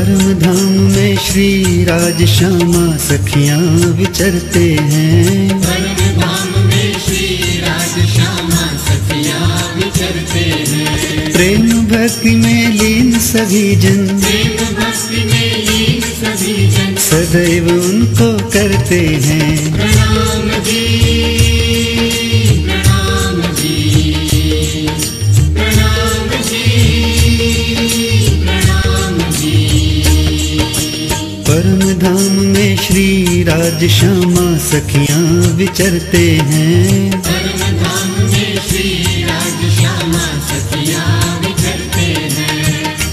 परम धाम में श्री राज श्यामा सखियां विचरते हैं। परम धाम में श्री राज श्यामा सखियां विचरते हैं। प्रेम भक्ति में लीन सभी जन, प्रेम भक्ति में लीन सभी जन, सदैव उनको करते हैं प्रणाम जी, प्रणाम जी, प्रणाम जी, प्रणाम जी। परम धाम में श्री राज श्यामा सखियां विचरते हैं। परम धाम में श्री राज श्यामा सखियां विचरते हैं।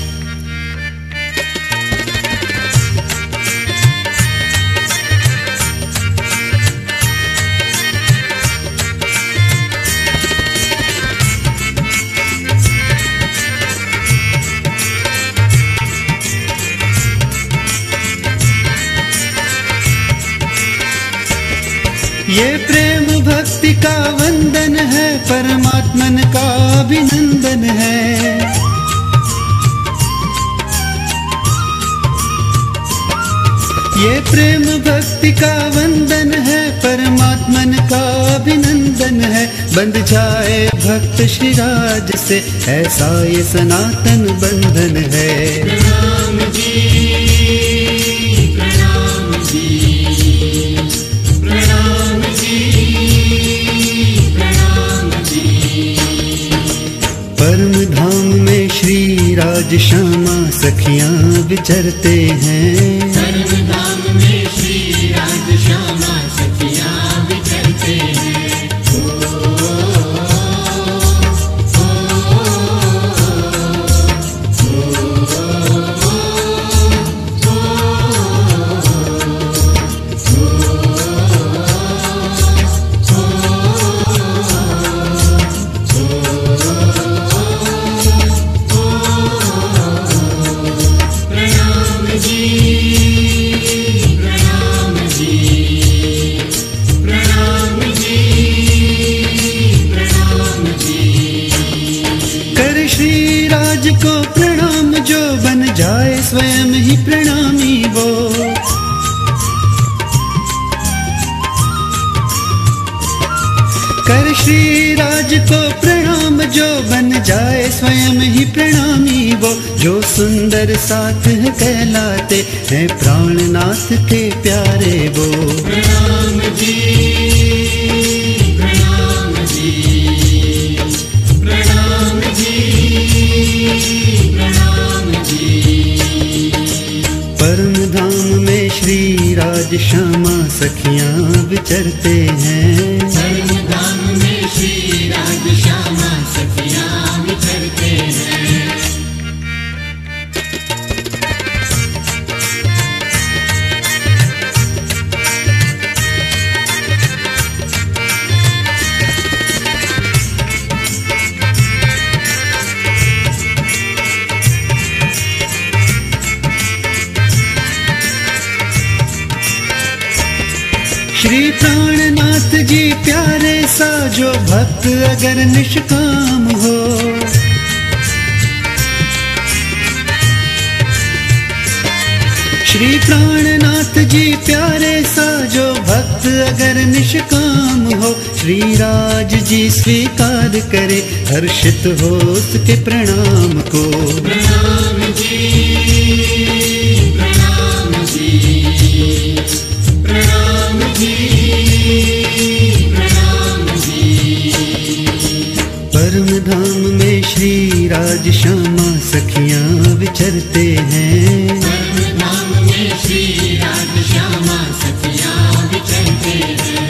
ये प्रेम भक्ति का वंदन है, परमात्मन का अभिनंदन है। ये प्रेम भक्ति का वंदन है, परमात्मन का अभिनंदन है। बंध जाए भक्त श्रीराज से, ऐसा ये सनातन बंधन है। प्रणाम जी, प्रणाम जी, प्रणाम जी, प्रणाम जी। परम धाम में श्री राज श्यामा सखियां विचरते हैं। परम धाम में श्री राज श्यामा सखियां विचरते हैं। को प्रणाम जो बन जाए स्वयं ही प्रणामी वो। कर श्री राज को प्रणाम जो बन जाए स्वयं ही प्रणामी वो। जो सुंदर साथ है कहलाते हैं प्राणनाथ के प्यारे वो। प्रणाम जी, प्रणाम जी, प्रणाम जी, प्रणाम जी। परम धाम में श्री राज श्यामा सखियां विचरते हैं। परम धाम में श्री राज श्यामा सखियां विचरते हैं। श्री प्राणनाथ जी प्यारे सा जो भक्त अगर निष्काम हो। श्री प्राणनाथ जी प्यारे सा जो भक्त अगर निष्काम हो। श्री राज जी स्वीकार करे हर्षित हो उसके प्रणाम को। प्रणाम जी, प्रणाम जी, प्रणाम जी, प्रणाम जी। परम धाम में श्री राज श्यामा सखियां विचरते हैं। परम धाम में श्री राज श्यामा सखियां विचरते हैं।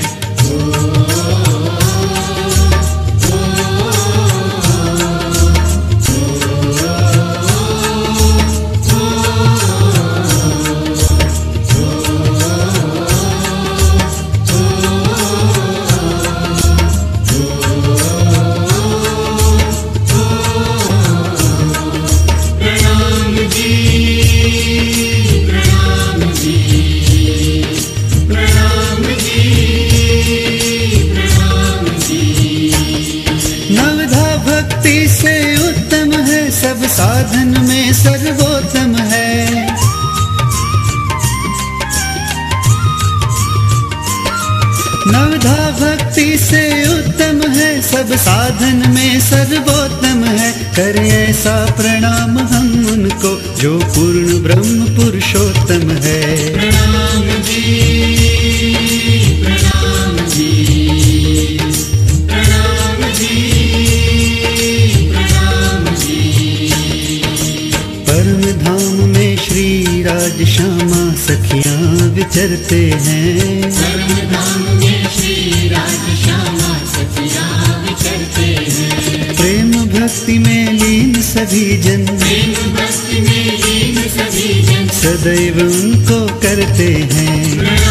भक्ति से उत्तम है सब साधन में सर्वोत्तम है। नवधा भक्ति से उत्तम है, सब साधन में सर्वोत्तम है। करें ऐसा प्रणाम हम उनको जो पूर्ण ब्रह्म पुरुषोत्तम है। प्रणाम जी, प्रणाम जी, प्रणाम जी, प्रणाम जी। परम धाम में श्री राज श्यामा सखियां विचरते हैं। परम धाम में श्री राज श्यामा सखियां विचरते हैं। प्रेम भक्ति में लीन सभी जन, प्रेम भक्ति में लीन सभी जन, सदैव उनको करते हैं।